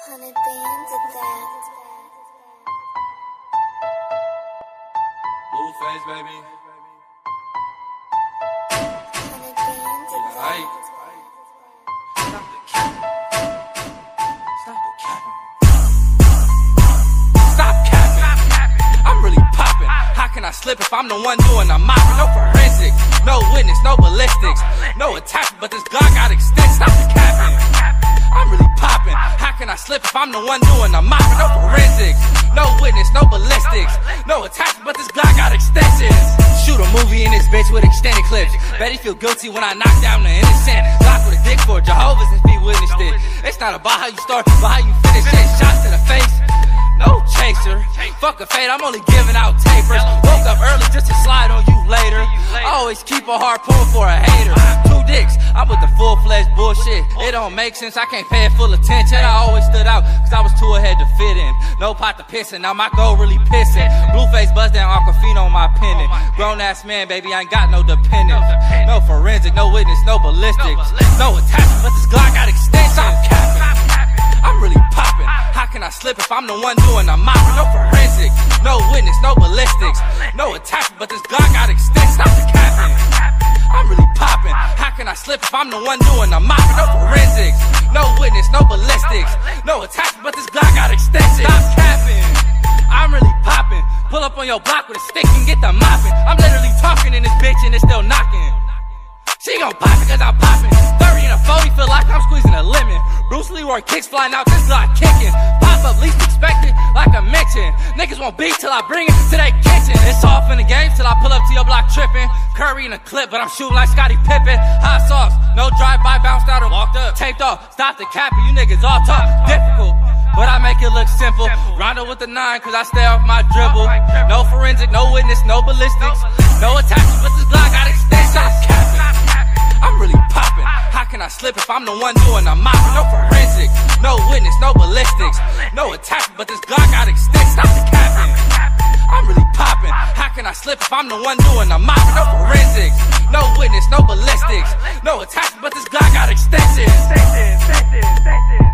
100 bands at that. Blueface, baby. 100 bands at that. Stop the cap. Stop the cap. Stop capping. I'm really popping. How can I slip if I'm the one doing the mopping? No forensics, no witness, no ballistics, no attachment, but this Glock got extended. Stop the capping. I'm really popping. How can I slip if I'm the one doing the mopping? No forensics, no witness, no ballistics, no attachment, but this Glock got extensions. Shoot a movie in this bitch with extended clips. Bet he feel guilty when I knock down the innocent. Glock with a dick for Jehovah's if he witnessed it. It's not about how you start, but how you finish it. Shots to the face, no chaser. Fuck a fade, I'm only giving out tapers. Woke up early just to slide on you later. I always keep a harpoon for a hater. 2 dicks, I'm with the full-fledged bullshit. It don't make sense, I can't pay it full attention. I always stood out, cause I was too ahead to fit in. No pot to pissing, now my goal really pissing. Blueface buzz down, Aquafina on my pendant. Grown-ass man, baby, I ain't got no dependence. No forensic, no witness, no ballistics, no attachment, but this Glock got extensions. Stop capping. I'm really popping. How can I slip if I'm the one doing the mopping? No forensic, no witness, no ballistics, no attachment, but this Glock got extended. Stop the capping. I'm really popping. How can I slip if I'm the one doing the mopping? No forensics, no witness, no ballistics, no attachment, but this Glock got extensions. Stop capping. I'm really popping. Pull up on your block with a stick and get the mopping. I'm literally talking in this bitch and it's still knocking. She gon' pop it cause I'm popping. 30 and a 40 feel like I'm squeezing a lemon. Bruce Leroy kicks flying out, this Glock kicking. Pop up least expected like a mention. Niggas won't beat till I bring it to their kitchen. It's off in the game till I pull up to your block tripping. Curry in a clip but I'm shooting like Scottie Pippen. Hot sauce, no drive-by, bounced out and walked up. Taped off, stop the capping, you niggas all talk difficult, but I make it look simple. Rondo with the 9 cause I stay off my dribble. No forensic, no witness, no ballistics, no attachment, but this Glock got extended. Stop capping. I'm really popping. How can I slip if I'm the one doing the mopping? No forensic, no witness, no ballistics, no attachment, but this Glock got extended. Stop the capping. I'm really popping. How can I slip if I'm the one doing the mopping? No forensics, no witness, no ballistics, no attachment, but this Glock got extensions.